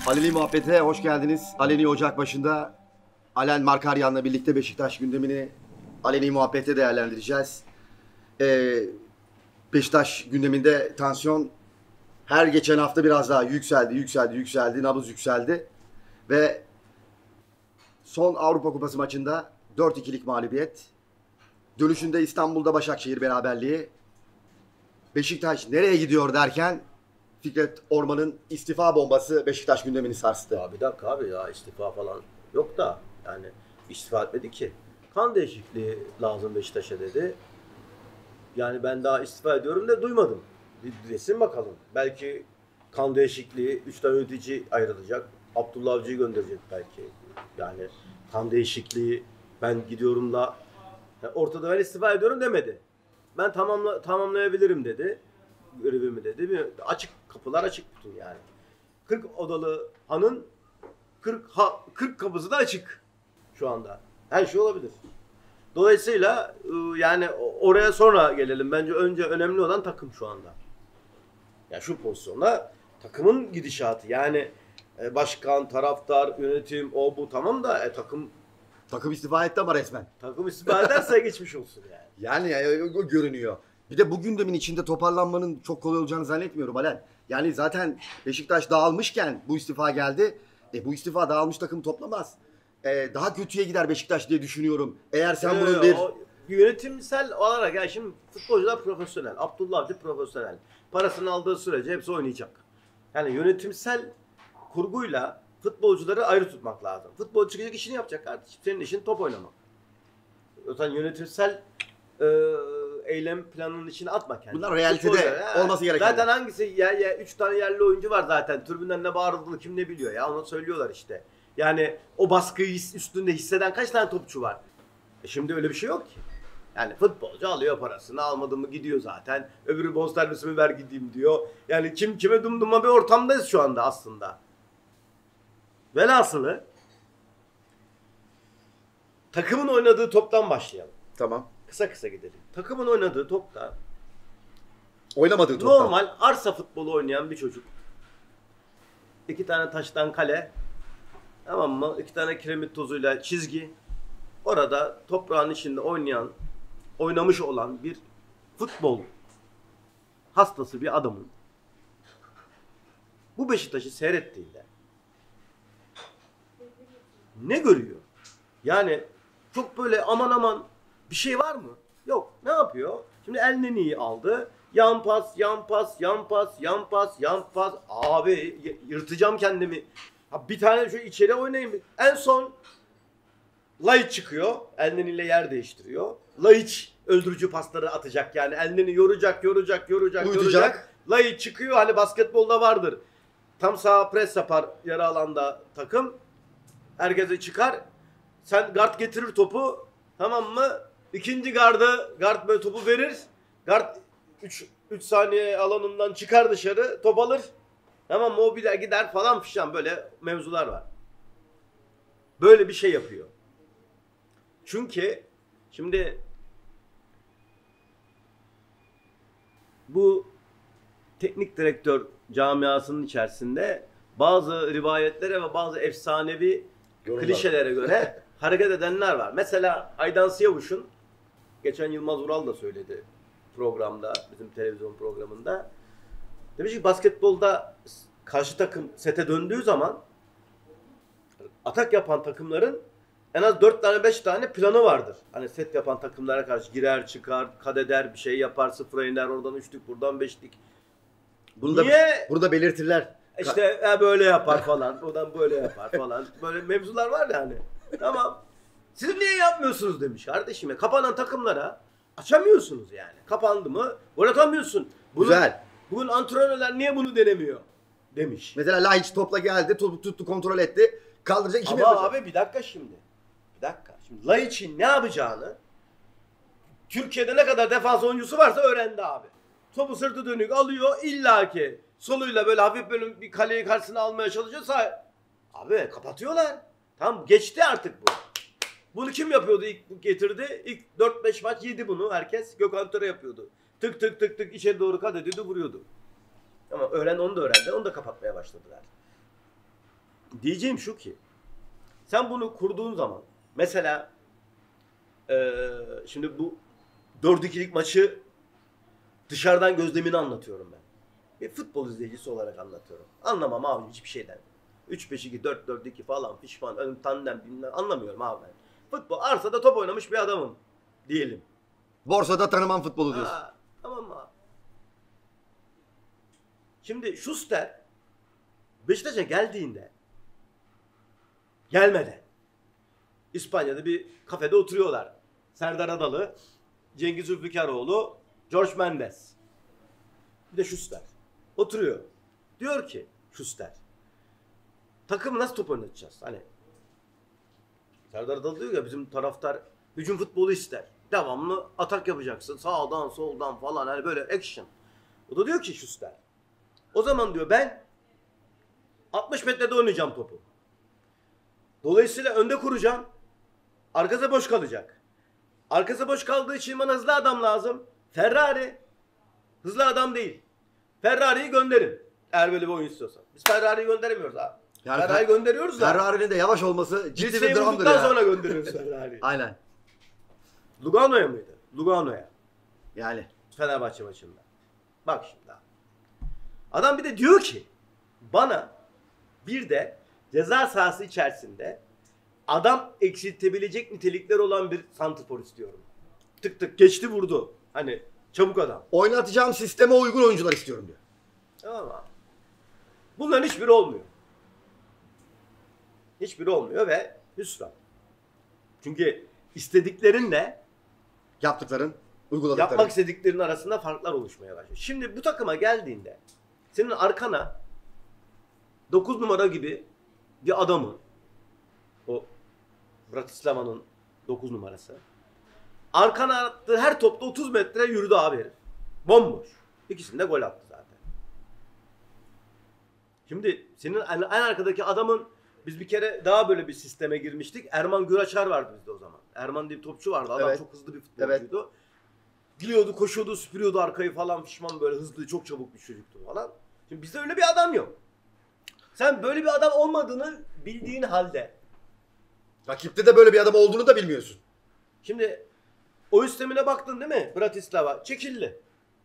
Aleni Muhabbet'e hoş geldiniz. Aleni Ocak başında Alen Markaryan'la birlikte Beşiktaş gündemini Aleni Muhabbet'te değerlendireceğiz. Beşiktaş gündeminde tansiyon her geçen hafta biraz daha yükseldi. Nabız yükseldi. Ve son Avrupa Kupası maçında 4-2'lik mağlubiyet. Dönüşünde İstanbul'da Başakşehir beraberliği. Beşiktaş nereye gidiyor derken Fikret Orman'ın istifa bombası Beşiktaş gündemini sarstı. Ya bir dakika abi ya, istifa falan yok da yani istifa etmedi ki. Kan değişikliği lazım Beşiktaş'a dedi. Yani ben daha istifa ediyorum da duymadım. Bir resim bakalım. Belki kan değişikliği 3 tane yönetici ayrılacak. Abdullah Avcı'yı gönderecek belki. Yani kan değişikliği ben gidiyorum da yani ortada ben istifa ediyorum demedi. Ben tamamlayabilirim dedi. Görevimi dedi. Açık kapılar açık bütün yani. 40 odalı hanın 40 kapısı da açık şu anda. Her şey olabilir. Dolayısıyla yani oraya sonra gelelim. Bence önce önemli olan takım şu anda. Yani şu pozisyonda takımın gidişatı. Yani başkan, taraftar, yönetim, o bu tamam da Takım istifa etti ama resmen. takım istifa ederse geçmiş olsun yani. Yani o görünüyor. Bir de bu gündemin içinde toparlanmanın çok kolay olacağını zannetmiyorum Alen. Yani zaten Beşiktaş dağılmışken bu istifa geldi. Bu istifa dağılmış takım toplamaz. Daha kötüye gider Beşiktaş diye düşünüyorum. Eğer sen bunun bir... Yönetimsel olarak yani şimdi futbolcular profesyonel. Abdullah Avcı profesyonel. Parasını aldığı sürece hepsi oynayacak. Yani yönetimsel kurguyla futbolcuları ayrı tutmak lazım. Futbolcu çıkacak, işini yapacak kardeşim. Senin işin top oynamak. O zaman yönetimsel eylem planının içine atma kendini. Bunlar realitede olması gereken. Zaten hangisi 3 tane yerli oyuncu var zaten. Tribünden ne bağırıldığını kim ne biliyor ya. Onu söylüyorlar işte. Yani o baskıyı üstünde hisseden kaç tane topçu var? Şimdi öyle bir şey yok ki. Yani futbolcu alıyor parasını, almadı mı gidiyor zaten. Öbürü bonservisimi ver gideyim diyor. Yani kim kime dumduma bir ortamdayız şu anda aslında. Velhasılı takımın oynadığı toptan başlayalım. Tamam. Kısa kısa gidelim. Takımın oynadığı topta Oynamadığı toptan. normal arsa futbolu oynayan bir çocuk. 2 tane taştan kale. Tamam mı? 2 tane kiremit tozuyla çizgi. Orada toprağın içinde oynamış olan bir futbol hastası bir adamın bu Beşiktaş'ı seyrettiğinde ne görüyor? Yani çok böyle aman aman bir şey var mı? Yok. Ne yapıyor? Şimdi El Neni'yi aldı. Yan pas, yan pas, yan pas, yan pas, yan pas. Abi yırtacağım kendimi. Ha, bir tane şu içeri oynayayım. En son Laiç çıkıyor. El Neni ile yer değiştiriyor. Laiç öldürücü pasları atacak yani. El Neni yoracak. Laiç çıkıyor. Hani basketbolda vardır. Tam sağa pres yapar yarı alanda takım. Herkese çıkar. Sen guard getirir topu. Tamam mı? İkinci guard böyle topu verir. Guard 3 saniye alanından çıkar dışarı. Top alır. Tamam mı? O bir daha gider falan fişan, böyle mevzular var. Böyle bir şey yapıyor. Çünkü şimdi bu teknik direktör camiasının içerisinde bazı rivayetlere ve bazı efsanevi klişelere göre hareket edenler var. Mesela Aydan Siyavuş'un, geçen Yılmaz Ural da söyledi programda, bizim televizyon programında. Demiş ki basketbolda karşı takım sete döndüğü zaman atak yapan takımların en az 4 tane 5 tane planı vardır. Hani set yapan takımlara karşı girer çıkar, kat eder, bir şey yapar, sıfıra iner, oradan 3'lük buradan 5'lik. Burada belirtirler. İşte böyle yapar falan, oradan böyle yapar falan. Böyle mevzular var yani. Tamam. Siz niye yapmıyorsunuz demiş kardeşim ya. Kapanan takımlara açamıyorsunuz yani. Kapandı mı gol atamıyorsun. Güzel. Bugün antrenörler niye bunu denemiyor demiş. Mesela Laiç topla geldi, topu tuttu, kontrol etti. Kaldıracak işimi Ama yapacak. abi bir dakika şimdi. Şimdi Laiç'in ne yapacağını Türkiye'de ne kadar defans oyuncusu varsa öğrendi abi. Topu sırtı dönük alıyor, illaki soluyla böyle hafif böyle bir kaleyi karşısına almaya çalışıyorsa abi kapatıyorlar. Tamam, geçti artık bu. Bunu kim yapıyordu ilk getirdi? İlk 4-5 maç yedi bunu herkes. Gökhan Töre yapıyordu. Tık tık tık tık içeri doğru kat ediyordu, vuruyordu. Ama onu da öğrendi. Onu da kapatmaya başladılar. Diyeceğim şu ki, sen bunu kurduğun zaman mesela şimdi bu 4-2'lik maçı dışarıdan gözlemini anlatıyorum ben. Bir futbol izleyicisi olarak anlatıyorum. Anlamam abi hiçbir şeyden. 3-5-2, 4-4-2 falan pişman, ön tandem bilmem anlamıyorum abi ben. Futbol, arsada top oynamış bir adamım diyelim. Borsada tanımam futbolu diyorsun. Ha, tamam mı abi? Şimdi Schuster Beşiktaş'a gelmeden İspanya'da bir kafede oturuyorlar. Serdar Adalı, Cengiz Zülfikaroğlu, George Mendes. Bir de Schuster. Oturuyor. Diyor ki Schuster, takımı nasıl top oynatacağız? Hani Serdar Adalı diyor ya, bizim taraftar hücum futbolu ister. Devamlı atak yapacaksın. Sağdan soldan falan, hani böyle action. O da diyor ki Schuster, o zaman diyor ben 60 metrede oynayacağım topu. Dolayısıyla önde kuracağım. Arkası boş kalacak. Arkası boş kaldığı için bana hızlı adam lazım. Ferrari hızlı adam değil. Ferrari'yi gönderin. Eğer böyle bir oyun istiyorsan. Biz Ferrari'yi gönderemiyoruz abi. Yani Ferrari'yi gönderiyoruz da. Ferrari'nin de yavaş olması ciddi Liseyi bir dramdır vurduktan ya. sonra gönderiyoruz Ferrari'yi. Aynen. Lugano'ya mıydı? Lugano'ya. Yani. Fenerbahçe maçında. Bak şimdi abi. Adam bir de diyor ki bana bir de ceza sahası içerisinde adam eksiltebilecek nitelikler olan bir santrfor istiyorum. Tık tık geçti vurdu. Hani çabuk adam. Oynatacağım sisteme uygun oyuncular istiyorum diyor. Tamam mı abi? Bunların hiçbiri olmuyor. Hiçbiri olmuyor ve hüsran. Çünkü istediklerinle Yaptıkların, uyguladıkların. yapmak istediklerinin arasında farklar oluşmaya başlıyor. Şimdi bu takıma geldiğinde senin arkana 9 numara gibi bir adamı, o Bratislava'nın 9 numarası, arkana attığı her topta 30 metre yürüdü abi herif. Bomboş. İkisinde gol attı zaten. Şimdi senin en arkadaki adamın, biz bir kere daha böyle bir sisteme girmiştik. Erman Güraçar vardı bizde o zaman. Erman diye bir topçu vardı. Adam Evet. çok hızlı bir futbolcuydu. Evet. Gidiyordu, koşuyordu, süpürüyordu arkayı falan, pişman, böyle hızlı, çok çabuk bir çocuktu falan. Şimdi bizde öyle bir adam yok. Sen böyle bir adam olmadığını bildiğin halde. Rakipte de böyle bir adam olduğunu da bilmiyorsun. Şimdi oyun sistemine baktın değil mi? Bratislava çekildi.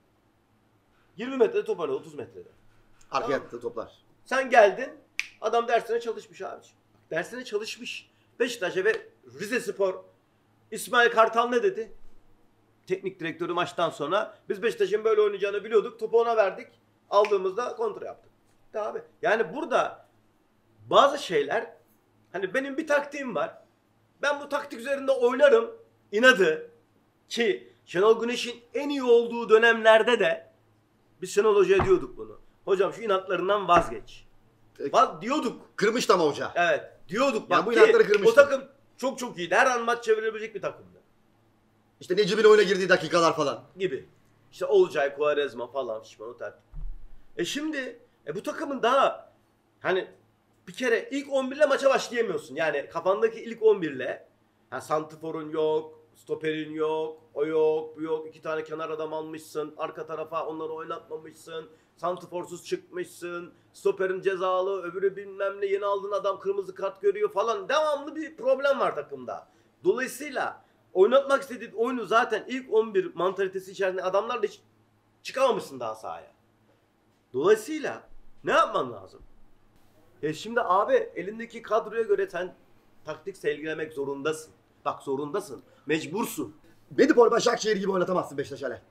20 metrede top oynadı, 30 metrede. Arkaya Tamam. attı toplar. Sen geldin, adam dersine çalışmış abi. Dersine çalışmış. Beşiktaş'a ve Rizespor, İsmail Kartal ne dedi? Teknik direktörü maçtan sonra, biz Beşiktaş'ın böyle oynayacağını biliyorduk. Topu ona verdik. Aldığımızda kontra yaptık. Abi. Yani burada bazı şeyler, hani benim bir taktiğim var. Ben bu taktik üzerinde oynarım. İnadı ki Şenol Güneş'in en iyi olduğu dönemlerde de biz Şenol Hoca'ya diyorduk bunu. Hocam şu inatlarından vazgeç. Diyorduk. Kırmıştı ama hoca. Evet. Diyorduk. Ya Bak bu ki inatları kırmıştı. o takım çok çok iyiydi. Her an maç çevirebilecek bir takımdı. İşte Necip'in oyuna girdiği dakikalar falan. Gibi. İşte Olcay, Quaresma falan şişman o tertip. Şimdi bu takımın daha hani bir kere ilk 11 ile maça başlayamıyorsun. Yani kafandaki ilk 11 ile santrforun yok, stoperin yok, o yok, bu yok. 2 tane kenar adam almışsın. Arka tarafa onları oynatmamışsın. Santrforsuz çıkmışsın. Stoperin cezalı, öbürü bilmem ne, yeni aldığın adam kırmızı kart görüyor falan. Devamlı bir problem var takımda. Dolayısıyla oynatmak istediğin oyunu zaten ilk 11 mantalitesi içerisinde adamlarla hiç çıkamamışsın daha sahaya. Dolayısıyla ne yapman lazım? Şimdi abi elindeki kadroya göre sen taktik sergilemek zorundasın. Bak zorundasın. Mecbursun. Medipol Başakşehir gibi oynatamazsın Beşiktaş hele.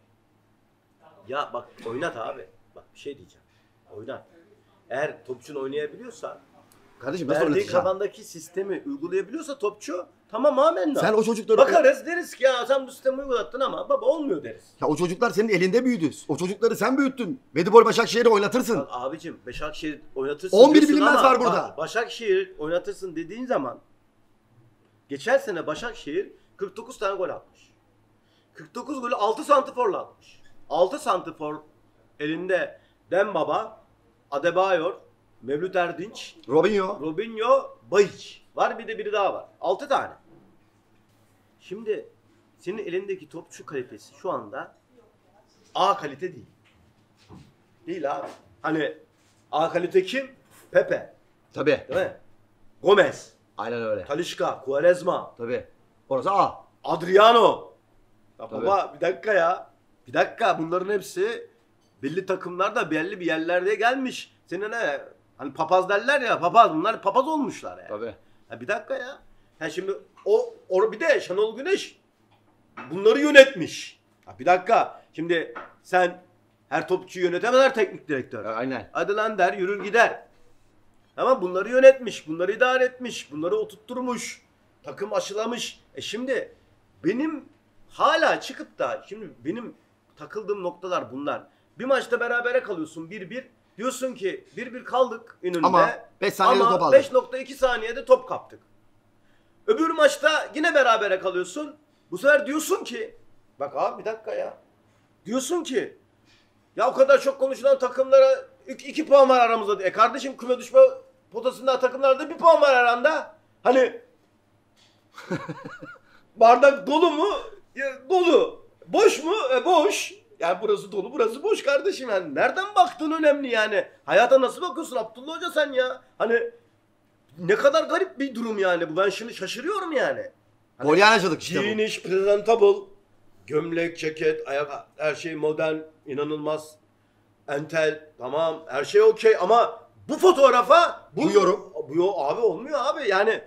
Ya bak oynat abi. Bak bir şey diyeceğim. Oynat. Eğer topçun oynayabiliyorsa, Kardeşim nasıl verdiği oynatacaksın? kafandaki sistemi uygulayabiliyorsa topçu, tamam amenna. Sen o çocukları... Bakarız deriz ki ya sen bu sistemi uygulattın ama baba olmuyor deriz. Ya o çocuklar senin elinde büyüdü. O çocukları sen büyüttün. Medipol Başakşehir'i oynatırsın. Bak abicim Başakşehir oynatırsın 11 diyorsun bilinmez ama var burada. bak, Başakşehir oynatırsın dediğin zaman geçen sene Başakşehir 49 tane gol atmış. 49 golü 6 santrforla atmış. 6 santrfor elinde Dembaba, Adebayor, Mevlüt Erdinç, Robinho, Bayiç. Var bir de biri daha var. 6 tane. Şimdi senin elindeki topçu kalitesi şu anda A kalite değil. Değil abi. Hani A kalite kim? Pepe. Tabii. Değil mi? Gomez, Aynen öyle. Talisca, Quaresma, Tabii. Orası A. Adriano. Ya Tabii. baba bir dakika ya. Bir dakika, bunların hepsi belli takımlarda belli bir yerlerde gelmiş. Senin ne? Hani papaz derler ya, papaz, bunlar papaz olmuşlar yani. Tabii. Ya bir dakika ya. Ha şimdi o bir de Şenol Güneş bunları yönetmiş. Ha bir dakika. Şimdi sen her topçuyu yönetemez, her teknik direktör. Aynen. Hadi lan der, yürür gider. Ama bunları yönetmiş, bunları idare etmiş, bunları oturtturmuş, takım aşılamış. Şimdi benim hala çıkıp da, şimdi benim takıldığım noktalar bunlar. Bir maçta berabere kalıyorsun 1-1. Diyorsun ki 1-1 kaldık önünde. Ama 5 saniyede top Ama aldık. 5.2 saniyede top kaptık. Öbür maçta yine berabere kalıyorsun. Bu sefer diyorsun ki, bak abi bir dakika ya. Diyorsun ki ya o kadar çok konuşulan takımlara 2 puan var aramızda. Kardeşim, küme düşme potasında takımlarda 1 puan var aranda. Hani bardak dolu mu? Ya, dolu. Boş mu? Boş. Yani burası dolu, burası boş kardeşim. Yani nereden baktığın önemli yani. Hayata nasıl bakıyorsun Abdullah Hoca sen ya? Hani ne kadar garip bir durum yani bu. Ben şimdi şaşırıyorum yani. Hani Polyanacılık işte bu. giyiniş, presentable, gömlek, ceket, ayak, her şey modern, inanılmaz. Entel, tamam, her şey okey ama bu fotoğrafa Bu yorum. abi olmuyor abi. Yani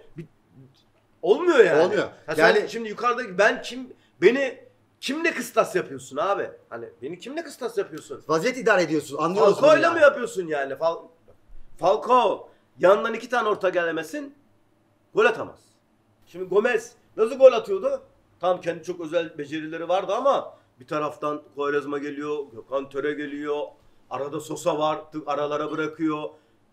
olmuyor yani. Olmuyor. Ha sen Yani- şimdi yukarıdaki beni kimle kıstas yapıyorsun abi? Hani beni kimle kıstas yapıyorsun? Vaziyet idare ediyorsun. Anlıyoruz bunu Falcao'yla yani. mı yapıyorsun yani? Falcao yandan 2 tane orta gelemesin, gol atamaz. Şimdi Gomez nasıl gol atıyordu? Tam kendi çok özel becerileri vardı ama bir taraftan Quaresma geliyor, Gökhan Töre geliyor. Arada Sosa var, aralara bırakıyor.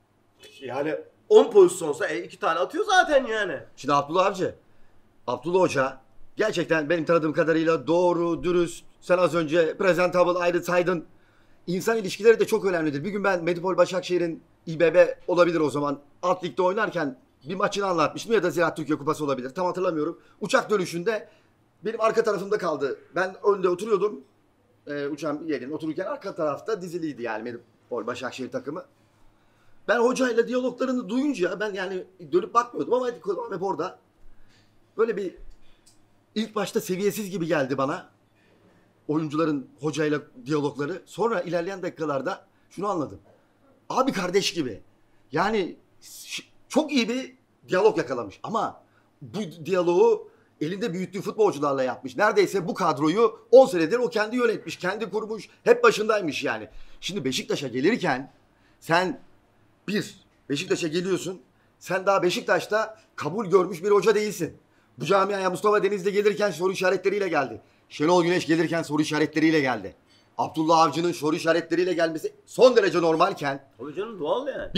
Yani 10 pozisyonsa 2 tane atıyor zaten yani. Şimdi Abdullah Avcı, Abdullah Hoca gerçekten benim tanıdığım kadarıyla doğru, dürüst, sen az önce presentable ayrı saydın. İnsan ilişkileri de çok önemlidir. Bir gün ben Medipol Başakşehir'in İBB olabilir o zaman. Alt ligde oynarken bir maçını anlatmıştım ya da Ziraat Türkiye Kupası olabilir. Tam hatırlamıyorum. Uçak dönüşünde benim arka tarafımda kaldı. Ben önde oturuyordum. Uçağın yerine otururken arka tarafta diziliydi yani Medipol Başakşehir takımı. Ben hocayla diyaloglarını duyunca ben yani dönüp bakmıyordum ama hep orada. Böyle bir ilk başta seviyesiz gibi geldi bana. Oyuncuların hocayla diyalogları. Sonra ilerleyen dakikalarda şunu anladım. Abi kardeş gibi. Yani çok iyi bir diyalog yakalamış. Ama bu diyaloğu elinde büyüttüğü futbolcularla yapmış. Neredeyse bu kadroyu 10 senedir o kendi yönetmiş, kendi kurmuş. Hep başındaymış yani. Şimdi Beşiktaş'a gelirken sen Beşiktaş'a geliyorsun. Sen daha Beşiktaş'ta kabul görmüş bir hoca değilsin. Bu camiaya Mustafa Denizli gelirken soru işaretleriyle geldi. Şenol Güneş gelirken soru işaretleriyle geldi. Abdullah Avcı'nın soru işaretleriyle gelmesi son derece normalken Tabii canım, doğal yani.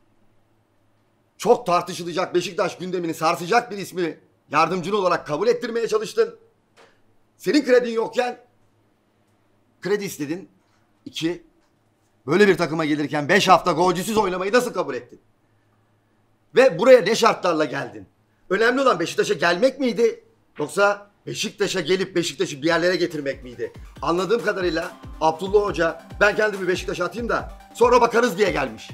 çok tartışılacak Beşiktaş gündemini sarsacak bir ismi yardımcın olarak kabul ettirmeye çalıştın. Senin kredin yokken kredi istedin. 2, böyle bir takıma gelirken 5 hafta golcüsüz oynamayı nasıl kabul ettin? Ve buraya ne şartlarla geldin? Önemli olan Beşiktaş'a gelmek miydi? Yoksa Beşiktaş'a gelip Beşiktaş'ı bir yerlere getirmek miydi? Anladığım kadarıyla Abdullah Hoca ben kendimi Beşiktaş'a atayım da sonra bakarız diye gelmiş.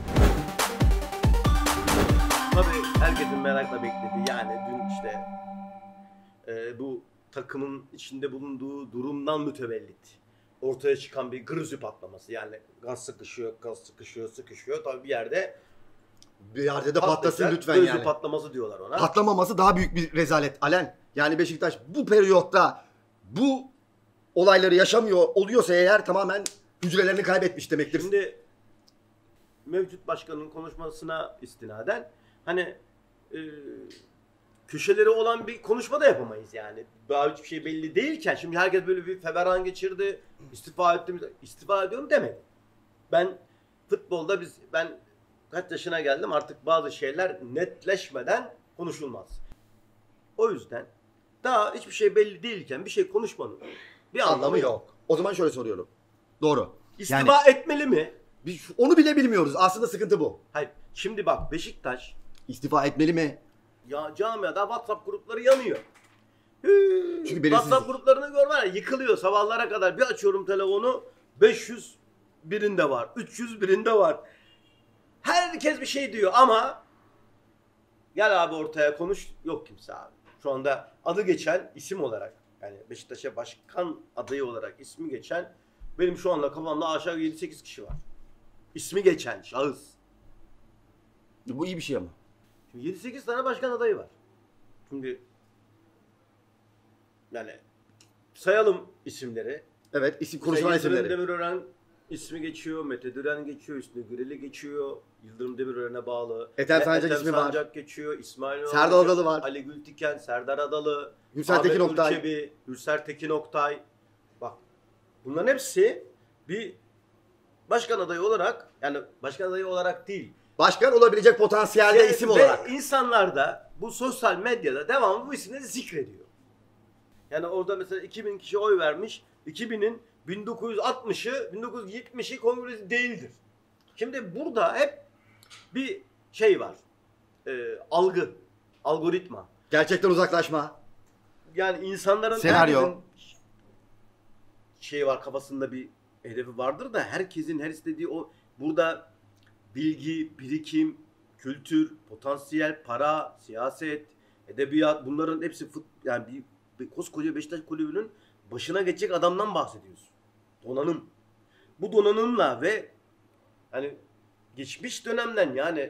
Tabii herkesin merakla beklediği yani dün işte bu takımın içinde bulunduğu durumdan mütevellit ortaya çıkan bir grizi patlaması. Yani gaz sıkışıyor. Tabii bir yerde Bir yerde de patlasın patlayacak, lütfen grizi yani. patlaması diyorlar ona. Patlamaması daha büyük bir rezalet Alen. Yani Beşiktaş bu periyotta bu olayları yaşamıyor oluyorsa eğer tamamen hücrelerini kaybetmiş demektir. Şimdi mevcut başkanın konuşmasına istinaden hani köşeleri olan bir konuşma da yapamayız yani. Daha hiçbir şey belli değilken şimdi herkes böyle bir feveran geçirdi. İstifa ediyorum demedi. Ben futbolda ben kaç yaşına geldim, artık bazı şeyler netleşmeden konuşulmaz. O yüzden daha hiçbir şey belli değilken bir şey konuşmanın bir Anlamı yok. O zaman şöyle soruyorum. Doğru. İstifa etmeli mi? Biz onu bile bilmiyoruz. Aslında sıkıntı bu. Hayır. Şimdi bak, Beşiktaş İstifa etmeli mi? ya camiada WhatsApp grupları yanıyor. Çünkü belirsizlik. WhatsApp gruplarını görme, yıkılıyor sabahlara kadar. Bir açıyorum telefonu, 500 birinde var, 300 birinde var. Herkes bir şey diyor ama Gel abi ortaya konuş. Yok kimse abi. Şu anda adı geçen isim olarak, yani Beşiktaş'a başkan adayı olarak ismi geçen, benim şu anda kafamda aşağı 7-8 kişi var. İsmi geçen şahıs. Bu iyi bir şey ama. Şimdi 7-8 tane başkan adayı var. Şimdi yani sayalım isimleri. Evet, konuşulan Yıldırım isimleri. Demirören ismi geçiyor, Mete Düren geçiyor, Hüsnü Gürel'i geçiyor, Yıldırım Demirören'e bağlı. Ethem Sancak Ethem ismi var. Sancak geçiyor, İsmail Serdar Hoca, Adalı var. Ali Gültiken, Serdar Adalı, Hürsel Tekin Oktay. Ülçebi, Hürsel Tekin Oktay. Bak, bunların hepsi bir başkan adayı olarak, yani başkan adayı olarak değil. Başkan olabilecek potansiyelde isim Ve olarak. insanlar da bu sosyal medyada devamlı bu isimleri zikrediyor. Yani orada mesela 2000 kişi oy vermiş. 2000'in 1960'ı, 1970'i kongresi değildir. Şimdi burada hep bir şey var. Algı, algoritma. Gerçekten uzaklaşma. Yani insanların Senaryo. herkesin şey var, kafasında bir hedefi vardır da herkesin her istediği o, burada bilgi, birikim, kültür, potansiyel, para, siyaset, edebiyat, bunların hepsi yani bir koskoca Beşiktaş kulübünün başına geçecek adamdan bahsediyoruz. Donanım. Bu donanımla ve hani geçmiş dönemden, yani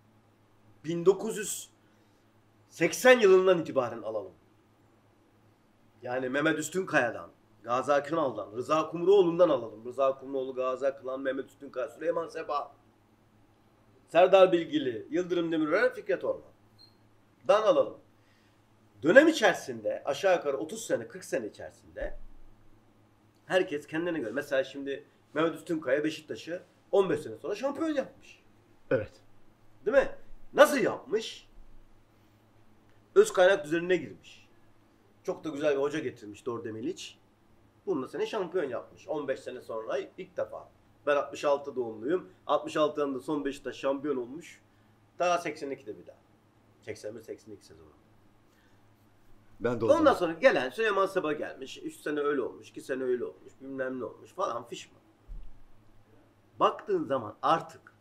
1980 yılından itibaren alalım. Yani Mehmet Üstünkaya'dan, Gazi Akınal'dan, Rıza Kumruoğlu'ndan alalım. Rıza Kumruoğlu, Gazi Akınan, Mehmet Üstünkaya, Süleyman Seba, Serdar Bilgili, Yıldırım Demirören, Fikret Orman'dan alalım. Dönem içerisinde aşağı yukarı 30 sene, 40 sene içerisinde herkes kendine göre. Mesela şimdi Mehmet Üstünkaya Beşiktaş'ı 15 sene sonra şampiyon yapmış. Evet. Değil mi? Nasıl yapmış? Öz kaynak düzenine girmiş. Çok da güzel bir hoca getirmiş, Dorde Miliç. Bununla seni şampiyon yapmış. 15 sene sonra ilk defa. Ben 66 doğumluyum. 66 yılında son Beşiktaş şampiyon olmuş. Daha 82'de bir daha. 81-82 sezonu. Ben de Ondan sonra gelen Süleyman Seba gelmiş. 3 sene öyle olmuş, 2 sene öyle olmuş, bilmem ne olmuş falan fişman. Baktığın zaman artık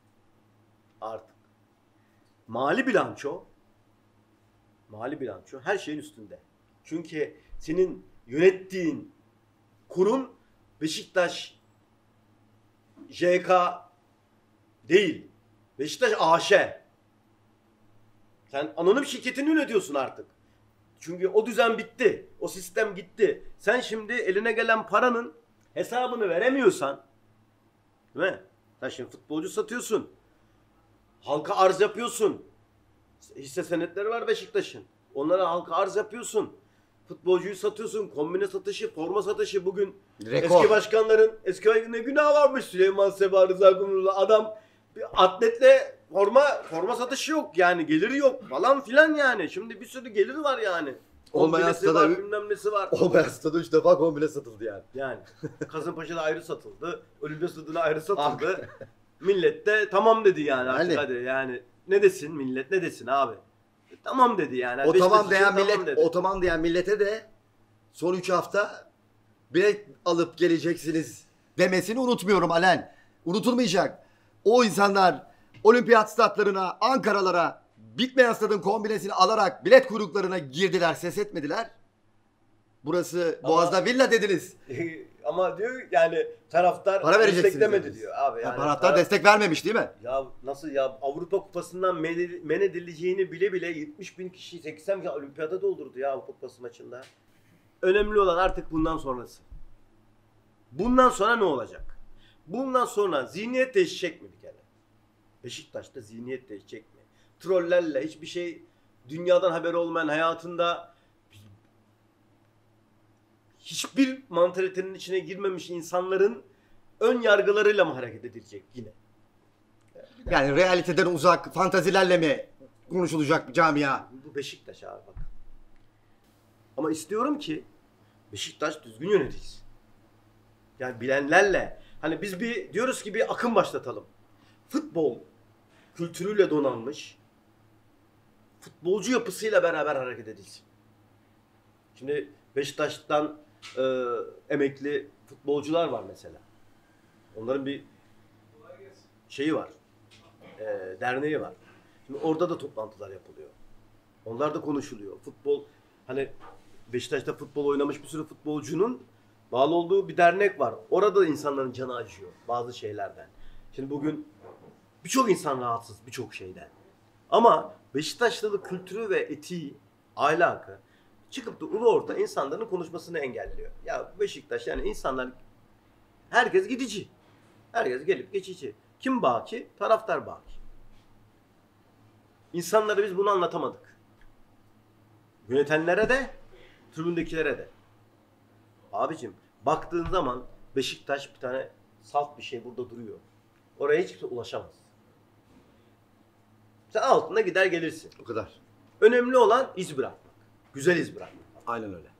mali bilanço her şeyin üstünde. Çünkü senin yönettiğin kurum Beşiktaş JK değil. Beşiktaş AŞ. Sen anonim şirketini yönetiyorsun artık. Çünkü o düzen bitti. O sistem gitti. Sen şimdi eline gelen paranın hesabını veremiyorsan, değil mi? Sen şimdi futbolcu satıyorsun. Halka arz yapıyorsun. Hisse senetleri var Beşiktaş'ın. Onlara halka arz yapıyorsun. Futbolcuyu satıyorsun. Kombine satışı, forma satışı bugün. Rekor. Eski ne günah varmış Süleyman Seba, Rıza Kumru'lu adam. Bir atletle forma satışı yok yani, geliri yok falan filan yani. Şimdi bir sürü geliri var yani. Olmayan Kombinesi stada- var, bilmem nesi var. Olmayan stada 3 defa kombine satıldı yani. Yani Kasımpaşa'da ayrı satıldı. Olimpiyat Stadı'na ayrı satıldı. Millet de tamam dedi yani artık, Yani. hadi yani. Ne desin millet, ne desin abi? Tamam dedi yani. O Beşiktaş tamam için diyen tamam millet, dedi. o tamam diyen millete de son 3 hafta bilet alıp geleceksiniz demesini unutmuyorum Alen. Unutulmayacak. O insanlar olimpiyat statlarına, Ankaralara, bitmeyen stadın kombinesini alarak bilet kuyruklarına girdiler, ses etmediler. Burası Ama- Boğaz'da villa dediniz. Ama diyor yani taraftar Para vereceksiniz desteklemedi dediniz. diyor abi. Yani Taraftar destek vermemiş değil mi? Ya nasıl ya, Avrupa Kupası'ndan men edileceğini bile bile 70 bin kişi, 80 bin olimpiyata doldurdu ya Avrupa Kupası maçında. Önemli olan artık bundan sonrası. Bundan sonra ne olacak? Bundan sonra zihniyet değişecek mi bir kere? Beşiktaş'ta zihniyet değişecek mi? Trollerle hiçbir şey, dünyadan haberi olmayan, hayatında hiçbir mantalitenin içine girmemiş insanların ön yargılarıyla mı hareket edilecek yine? Yani realiteden uzak, fantazilerle mi konuşulacak bir camia? Bu Beşiktaş abi bak. Ama istiyorum ki Beşiktaş düzgün yönetilsin. Yani bilenlerle, hani biz diyoruz ki bir akım başlatalım. Futbol kültürüyle donanmış, futbolcu yapısıyla beraber hareket edilsin. Şimdi Beşiktaş'tan emekli futbolcular var mesela. Onların bir şeyi var. Derneği var. Şimdi orada da toplantılar yapılıyor. Onlar da konuşuluyor. Futbol, hani Beşiktaş'ta futbol oynamış bir sürü futbolcunun bağlı olduğu bir dernek var. Orada da insanların canı acıyor bazı şeylerden. Şimdi bugün birçok insan rahatsız birçok şeyden. Ama Beşiktaşlılık kültürü ve etiği, ahlakı çıkıp da ulu orta insanların konuşmasını engelliyor. Ya Beşiktaş, yani insanlar, herkes gidici. Herkes gelip geçici. Kim baki? Taraftar baki. İnsanlara biz bunu anlatamadık. Yönetenlere de, tribündekilere de. Abicim, baktığın zaman Beşiktaş bir tane salt bir şey burada duruyor. Oraya hiç kimse ulaşamaz. Sen altına gider gelirsin. O kadar. Önemli olan iz bırakmak. Güzel iz bırakmak. Aynen öyle.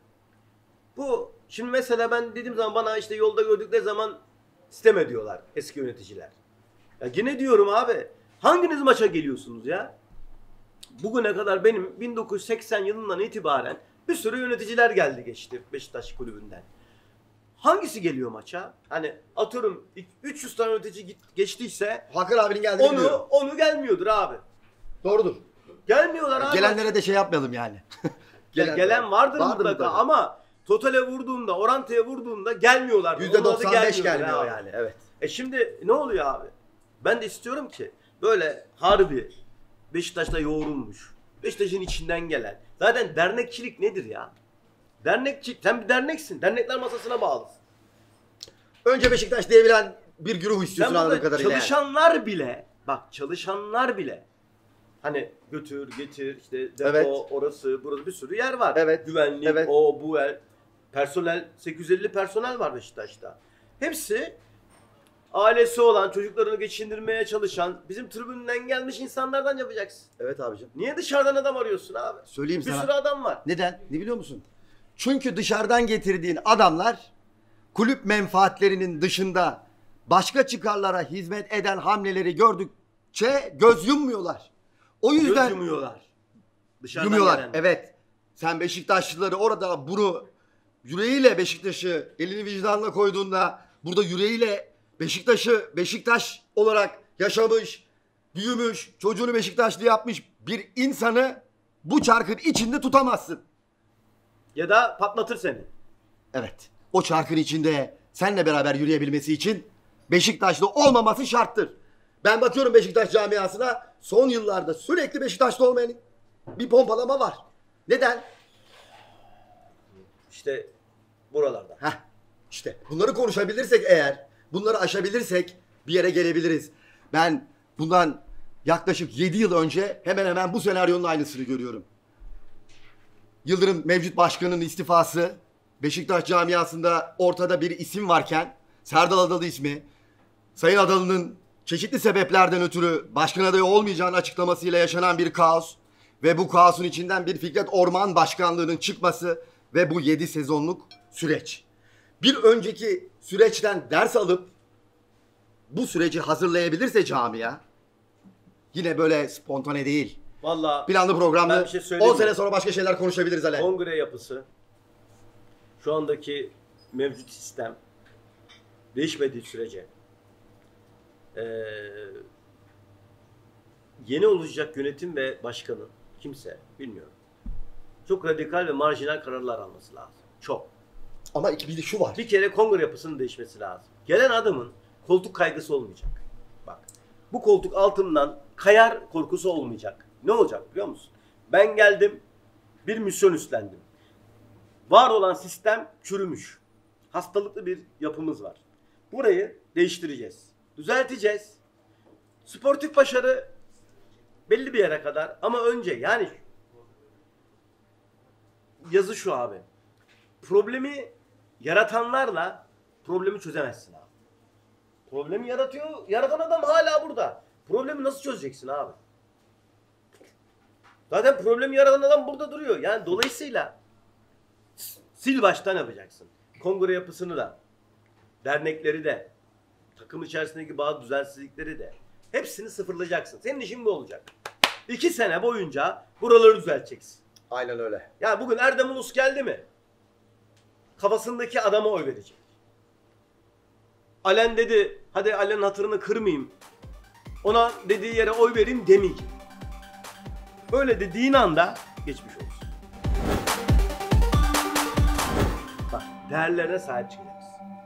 Bu şimdi mesela ben dediğim zaman bana işte yolda gördükleri zaman sitem ediyorlar eski yöneticiler. Ya yine diyorum abi, hanginiz maça geliyorsunuz ya? Bugüne kadar benim 1980 yılından itibaren bir sürü yöneticiler geldi geçti Beşiktaş kulübünden. Hangisi geliyor maça? Hani atıyorum 300 tane yönetici geçtiyse Hakan abinin geldiğini biliyorum. onu gelmiyordur abi. Doğrudur. Gelmiyorlar abi. Gelenlere de şey yapmayalım yani. Gelen vardır mutlaka ama totale vurduğunda, orantıya vurduğunda gelmiyorlar. %95 gelmiyor yani. Evet. Şimdi ne oluyor abi? Ben de istiyorum ki böyle harbi Beşiktaş'ta yoğrulmuş, Beşiktaş'ın içinden gelen. Zaten dernekçilik nedir ya? Sen bir derneksin. Dernekler masasına bağlısın. Önce Beşiktaş diyebilen bir güruh istiyorsun Sen anladığım burada kadarıyla. çalışanlar bile, bak çalışanlar bile hani götür, getir, işte depo, Evet. orası, burası bir sürü yer var. Evet. Güvenlik, Evet. o, bu, personel, 850 personel var Beşiktaş'ta. Hepsi ailesi olan, çocuklarını geçindirmeye çalışan, bizim tribünden gelmiş insanlardan yapacaksın. Evet abicim. Niye dışarıdan adam arıyorsun abi? Söyleyeyim Bir sana. sürü adam var. Neden? Ne biliyor musun? Çünkü dışarıdan getirdiğin adamlar kulüp menfaatlerinin dışında başka çıkarlara hizmet eden hamleleri gördükçe göz yummuyorlar. O yüzden Göz yumuyorlar. Dışarıdan yumuyorlar. gelen. Evet. Sen Beşiktaşlıları orada bunu yüreğiyle Beşiktaş'ı elini vicdanına koyduğunda burada yüreğiyle Beşiktaş'ı Beşiktaş olarak yaşamış, büyümüş, çocuğunu Beşiktaşlı yapmış bir insanı bu çarkın içinde tutamazsın. Ya da patlatır seni. Evet. O çarkın içinde seninle beraber yürüyebilmesi için Beşiktaşlı olmaması şarttır. Ben bakıyorum Beşiktaş camiasına, son yıllarda sürekli Beşiktaşlı olmayan bir pompalama var. Neden? İşte buralarda. Heh, işte bunları konuşabilirsek eğer, bunları aşabilirsek bir yere gelebiliriz. Ben bundan yaklaşık 7 yıl önce hemen hemen bu senaryonun aynısını görüyorum. Yıldırım mevcut başkanının istifası, Beşiktaş camiasında ortada bir isim varken, Serdal Adalı ismi, Sayın Adalı'nın çeşitli sebeplerden ötürü başkan adayı olmayacağını açıklamasıyla yaşanan bir kaos ve bu kaosun içinden bir Fikret Orman başkanlığının çıkması ve bu 7 sezonluk süreç. Bir önceki süreçten ders alıp bu süreci hazırlayabilirse camia, yine böyle spontane değil, Vallahi planlı ben programlı, bir şey söyleyeyim 10 sene mi? sonra başka şeyler konuşabiliriz Ale. Kongre yapısı, şu andaki mevcut sistem değişmediği sürece yeni olacak yönetim ve başkanı kimse bilmiyorum. Çok radikal ve marjinal kararlar alması lazım. Çok. Ama bir de şu var. Bir kere kongre yapısının değişmesi lazım. Gelen adamın koltuk kaygısı olmayacak. Bak, bu koltuk altından kayar korkusu olmayacak. Ne olacak biliyor musun? Ben geldim, bir misyon üstlendim. Var olan sistem çürümüş. Hastalıklı bir yapımız var. Burayı değiştireceğiz. Düzelteceğiz. Sportif başarı belli bir yere kadar ama önce yani yazı şu abi. Problemi yaratanlarla problemi çözemezsin abi. Problemi yaratan adam hala burada. Problemi nasıl çözeceksin abi? Zaten problemi yaratan adam burada duruyor. Yani dolayısıyla sil baştan yapacaksın. Kongre yapısını da, dernekleri de, takım içerisindeki bazı düzensizlikleri de hepsini sıfırlayacaksın. Senin işin bu olacak. 2 sene boyunca buraları düzelteceksin. Aynen öyle. Ya bugün Erdem Ulus geldi mi? Kafasındaki adama oy verecek. Alen dedi, hadi Alen'in hatırını kırmayayım. Ona dediği yere oy vereyim demeyecek. Öyle dediğin anda Geçmiş olsun. Bak, değerlerine sahip çıkacaksın.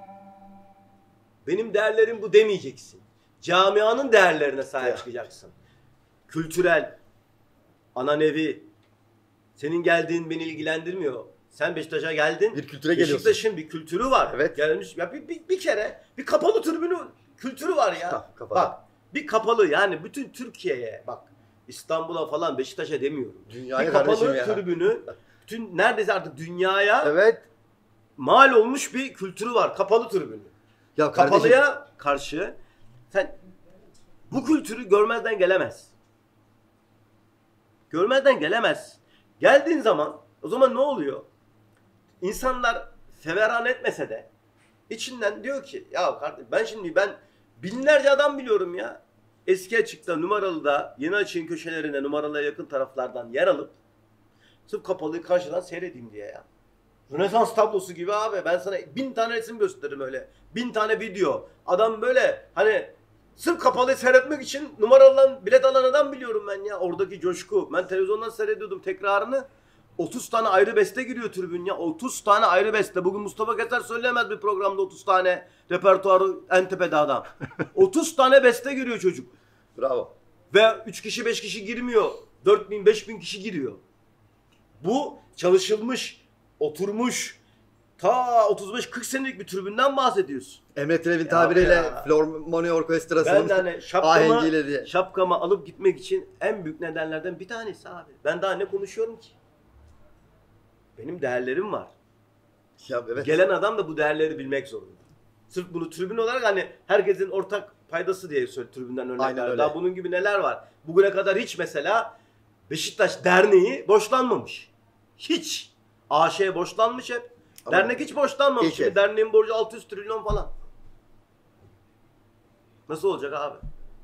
Benim değerlerim bu demeyeceksin. Camianın değerlerine sahip çıkacaksın. Kültürel, ananevi. Senin geldiğin beni ilgilendirmiyor. Sen Beşiktaş'a geldin. Bir kültüre geliyorsun. Beşiktaş'ın bir kültürü var. Evet. Gelmiş ya bir kere bir kapalı tribünü kültürü var ya. Kapalı. Bak, bir kapalı, yani bütün Türkiye'ye, bak İstanbul'a falan, Beşiktaş'a demiyorum. Dünyaya bir kapalı kardeşim ya. tribünü bütün neredeyse artık dünyaya Evet. mal olmuş bir kültürü var. Kapalı tribünü. Ya kardeşim, Kapalıya karşı sen bu kültürü görmezden gelemez. Görmezden gelemez. Geldiğin zaman o zaman ne oluyor? İnsanlar feveran etmese de içinden diyor ki ya kardeşim ben binlerce adam biliyorum ya. Eski Açık'ta, Numaralı'da, Yeni Açık'ın köşelerine, Numaralı'ya yakın taraflardan yer alıp sırf Kapalıyı karşıdan seyredeyim diye ya. Rönesans tablosu gibi abi. Ben sana 1000 tane resim gösteririm öyle. 1000 tane video. Adam böyle hani sırf Kapalıyı seyretmek için Numaralı'dan bilet alan adam biliyorum ben ya. Oradaki coşku. Ben televizyondan seyrediyordum tekrarını. 30 tane ayrı beste giriyor tribün ya. 30 tane ayrı beste. Bugün Mustafa Keser söyleyemez bir programda 30 tane repertuarı en tepede adam. 30 tane beste giriyor çocuk. bravo. Ve 3 kişi 5 kişi girmiyor. 4000 5000 kişi giriyor. Bu çalışılmış, oturmuş ta 35-40 senelik bir tribünden bahsediyorsun. Emre Trevin Ya tabiriyle ya. Flormoni Orkestrası'nın Ben de hani ahengiyle diye. şapkamı alıp gitmek için en büyük nedenlerden bir tanesi abi. Ben daha ne konuşuyorum ki? Benim değerlerim var. Ya evet. Gelen adam da bu değerleri bilmek zorunda. Sırf bunu tribün olarak hani herkesin ortak paydası diye söyle tribünden Aynen örnekler. öyle. Daha bunun gibi neler var? Bugüne kadar hiç mesela Beşiktaş Derneği borçlanmamış. Hiç. AŞ borçlanmış hep. Ama Dernek hiç borçlanmamış. ilk Şimdi el. derneğin borcu 600 trilyon falan. Nasıl olacak abi?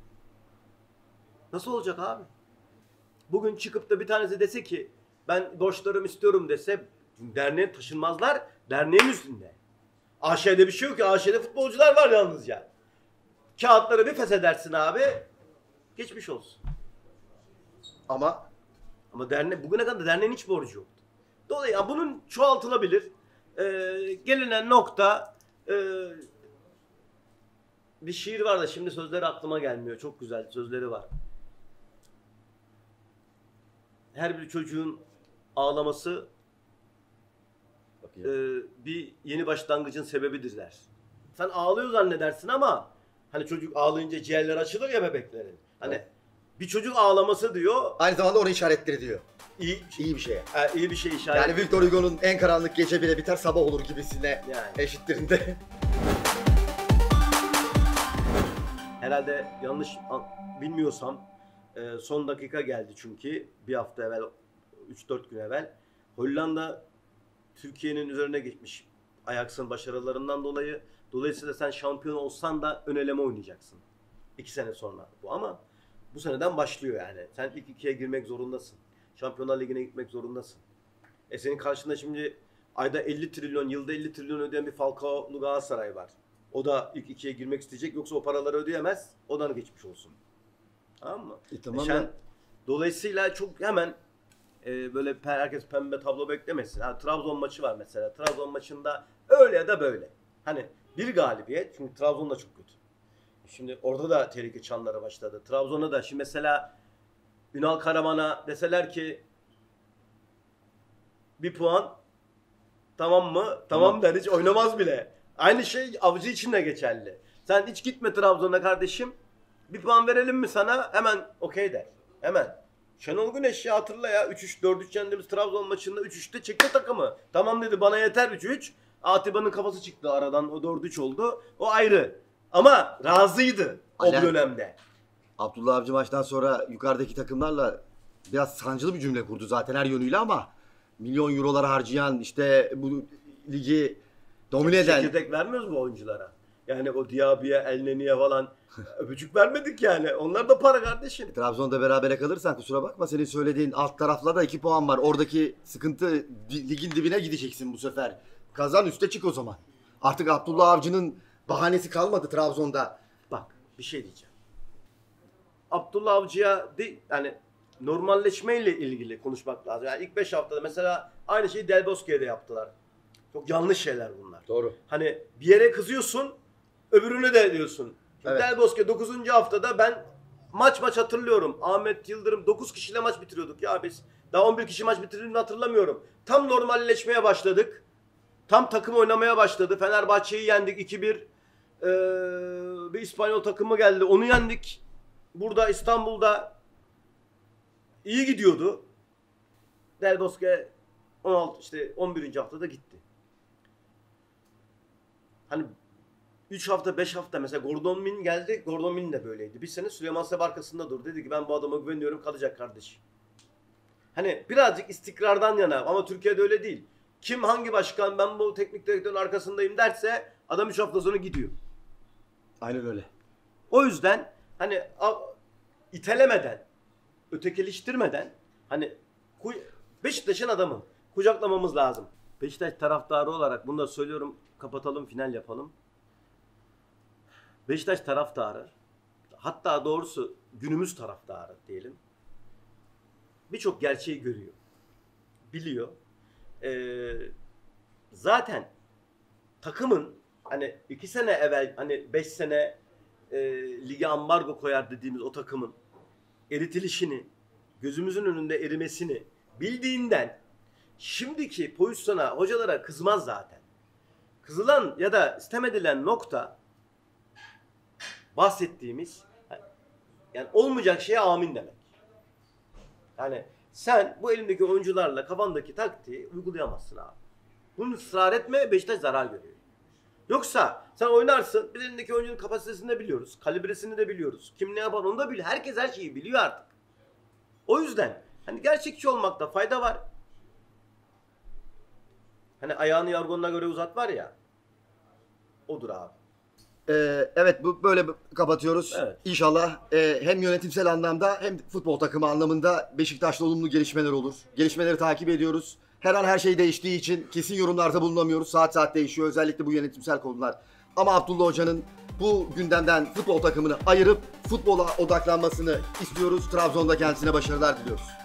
Nasıl olacak abi? Bugün çıkıp da bir tanesi dese ki ben borçlarımı istiyorum dese derneğe taşınmazlar, derneğin üstünde. AŞ'de bir şey yok ki. AŞ'de futbolcular var yalnızca. Kağıtları bir feshedersin abi. Geçmiş olsun. Ama Ama bugüne kadar derneğin hiç borcu yoktu. Dolayısıyla bunun çoğaltılabilir. Gelinen nokta bir şiir var da şimdi sözleri aklıma gelmiyor. Çok güzel sözleri var. Her bir çocuğun ağlaması bir yeni başlangıcın sebebidir der. Sen ağlıyor zannedersin ama hani çocuk ağlayınca ciğerler açılır ya bebeklerin. Hani Evet. bir çocuk ağlaması diyor aynı zamanda onu işaretleri diyor. iyi, İyi bir şey. iyi bir şey işaret. Yani Victor Hugo'nun en karanlık gece bile biter sabah olur gibisine Yani. eşittirinde. Herhalde yanlış bilmiyorsam son dakika geldi çünkü bir hafta evvel 3-4 gün evvel Hollanda Türkiye'nin üzerine geçmiş Ajax'ın başarılarından dolayı. Dolayısıyla sen şampiyon olsan da ön eleme oynayacaksın. 2 sene sonra bu ama bu seneden başlıyor yani. Sen ilk ikiye girmek zorundasın. Şampiyonlar Ligi'ne gitmek zorundasın. Senin karşında şimdi ayda 50 trilyon, yılda 50 trilyon ödeyen bir Falcao'lu Galatasaray var. O da ilk ikiye girmek isteyecek. Yoksa o paraları ödeyemez. Odan geçmiş olsun. Tamam mı? Tamam Sen, dolayısıyla çok hemen böyle herkes pembe tablo beklemesin. Ha, Trabzon maçı var mesela. Trabzon maçında öyle ya da böyle. Hani bir galibiyet. Çünkü Trabzon da çok kötü. Şimdi orada da tehlike çanları başladı. Trabzon'a da şimdi mesela Ünal Karaman'a deseler ki bir puan tamam mı? Tamam der, hiç oynamaz bile. Aynı şey Avcı için de geçerli. Sen hiç gitme Trabzon'a kardeşim. Bir puan verelim mi sana? Hemen okey der. Hemen. Şenol Güneş ya hatırla ya 3-3 4-3 yendiğimiz Trabzon maçında 3-3'te çekti takımı. Tamam dedi bana yeter 3-3. Atiba'nın kafası çıktı aradan o 4-3 oldu. O ayrı. Ama razıydı o Alen. dönemde. Abdullah Avcı maçtan sonra yukarıdaki takımlarla biraz sancılı bir cümle kurdu zaten her yönüyle ama milyon eurolar harcayan işte bu ligi domine eden Çekirdek vermiyoruz bu oyunculara. Yani o Diaby'ye, Elneni'ye falan öpücük vermedik yani. Onlar da para kardeşim. Trabzon'da berabere kalırsan kusura bakma senin söylediğin alt taraflarda 2 puan var. Oradaki sıkıntı ligin dibine gideceksin bu sefer. Kazan üste çık o zaman. Artık Abdullah Avcı'nın bahanesi kalmadı Trabzon'da. Bak bir şey diyeceğim. Abdullah Avcı'ya yani normalleşmeyle ilgili konuşmak lazım. Yani ilk 5 haftada mesela aynı şeyi Del Bosque'ye de yaptılar. Çok yanlış şeyler bunlar. Doğru. Hani bir yere kızıyorsun, öbürüne de diyorsun. Evet. Del Bosque 9. haftada ben maç hatırlıyorum. Ahmet Yıldırım 9 kişiyle maç bitiriyorduk ya biz. Daha 11 kişi maç bitirdiğini hatırlamıyorum. Tam normalleşmeye başladık. Tam takım oynamaya başladı. Fenerbahçe'yi yendik 2-1. Bir İspanyol takımı geldi. Onu yendik. Burada İstanbul'da iyi gidiyordu. Del Bosque 16 işte 11. haftada gitti. Hani 3 hafta 5 hafta mesela Gordon Min geldi. Gordon Min de böyleydi. Bir sene Süleyman Seba arkasında durdu. Dedi ki ben bu adama güveniyorum, kalacak kardeşim. Hani birazcık istikrardan yana ama Türkiye'de öyle değil. Kim hangi başkan ben bu teknik direktörün arkasındayım derse adam 3 hafta sonra gidiyor. Aynen öyle. O yüzden hani itelemeden, ötekileştirmeden hani Beşiktaş'ın adamı kucaklamamız lazım. Beşiktaş taraftarı olarak bunu da söylüyorum, kapatalım, final yapalım. Beşiktaş taraftarı, hatta doğrusu günümüz taraftarı diyelim, birçok gerçeği görüyor, biliyor. Zaten takımın hani 2 sene evvel, hani 5 sene lige ambargo koyar dediğimiz o takımın eritilişini, gözümüzün önünde erimesini bildiğinden şimdiki pozisyona, hocalara kızmaz zaten. Kızılan ya da istemedilen nokta bahsettiğimiz, yani olmayacak şeye amin demek. Yani sen bu elindeki oyuncularla kafandaki taktiği uygulayamazsın abi. Bunu ısrar etme, Beşiktaş zarar görüyor. Yoksa sen oynarsın, bir elindeki oyuncunun kapasitesini de biliyoruz, kalibresini de biliyoruz. Kim ne yapar onu da biliyor. Herkes her şeyi biliyor artık. O yüzden hani gerçekçi olmakta fayda var. Hani ayağını yargonuna göre uzat var ya. Odur abi. Evet, bu böyle kapatıyoruz. Evet. İnşallah hem yönetimsel anlamda hem futbol takımı anlamında Beşiktaş'ta olumlu gelişmeler olur. Gelişmeleri takip ediyoruz. Her an her şey değiştiği için kesin yorumlarda bulunamıyoruz. Saat değişiyor, özellikle bu yönetimsel konular. Ama Abdullah Hoca'nın bu gündemden futbol takımını ayırıp futbola odaklanmasını istiyoruz. Trabzon'da kendisine başarılar diliyoruz.